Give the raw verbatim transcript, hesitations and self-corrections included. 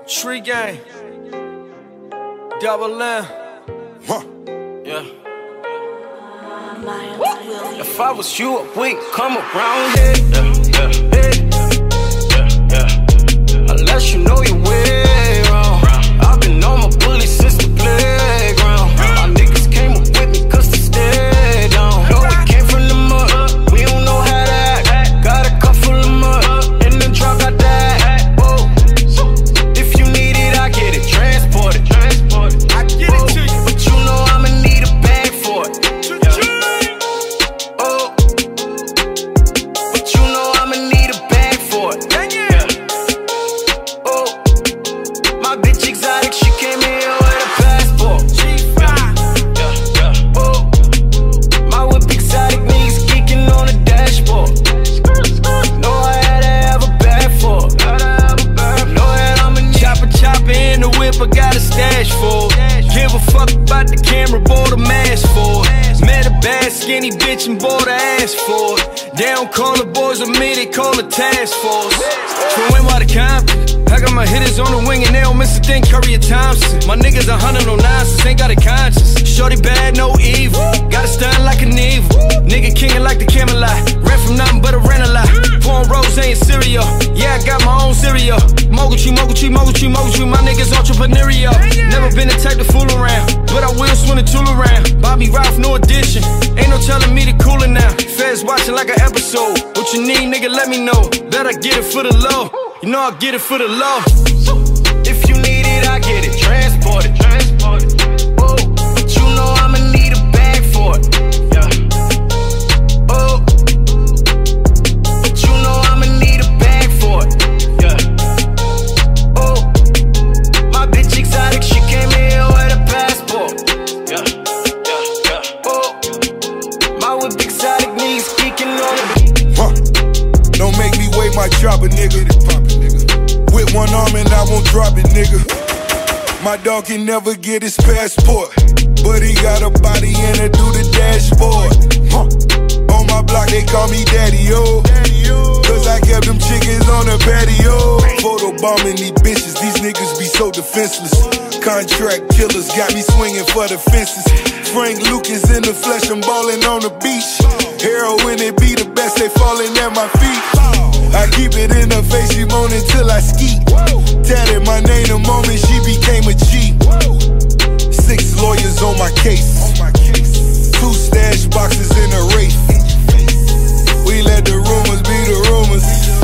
Tree Gang, Double M. Huh. Yeah. If I was you, I wouldn't come around here. Yeah, yeah, yeah, yeah. Unless you know your way wrong. I've been on my bully since the playground. My niggas came up with me cause they stayed down. No, we came from the mud, we don't know how to act. Got a cup full of mud, in the drunk I died. Whoa. If you need it, I get it, transport it. I get it to you, but you know I'ma need a bag for it. Oh, but you know I'ma need a bag for it. Yeah. Oh, my bitch exotic, she came here with a passport. Yeah, yeah. Oh, my whip exotic, niggas geeking on the dashboard. Know I had to have a bag for it. Know that I'm a chopper, chopper in the whip, I got a stash for it. Give a fuck about the camera, bought a mask for it. Met a bad skinny bitch and bought her ass for it. They don't call the boys with me, they call the task force. From Wynn to Compton, I got my hitters on the wing and they don't miss a thing, Curry or Thompson. My niggas a hundred no nonsense, ain't got a conscience. Shorty bad, no evil, got a stun like an evil. Nigga kingin' like the Camelot, ran from nothing but a rental-lot. Pouring rose ain't cereal, yeah I got my own cereal. Moguchi, Moguchi, Moguchi, Moguchi, my niggas entrepreneurial. Never been the type to fool around, but I will swing a tool around. Bobby Ralph, no addition, ain't no telling me to cool it now. Feds watching like an episode, what you need nigga let me know. Bet I get it for the low, you know I get it for the low. If you need it, I get it, transport it. Oh, but you know I'ma need a bag for it. Yeah. Oh, but you know I'ma need a bag for it. Yeah. Oh, my bitch exotic, she came here with a passport. Yeah, yeah, yeah. Oh, my whip exotic, niggas geeking on it. Huh. Don't make me wait my chopper, nigga. With one arm and I won't drop it, nigga. My dog can never get his passport, but he got a body and a do the dashboard. Huh. On my block they call me daddy-o, cause I kept them chickens on the patio. Photo bombing these bitches, these niggas be so defenseless. Contract killers got me swinging for the fences. Frank Lucas in the flesh, I'm ballin' on the beach. Heroin, it be the best, they falling at my feet. I keep it in her face, she moaning till I skeet. Tatted my name the moment she became a G. Six lawyers on my case, two stash boxes in a race. We let the rumors be the rumors.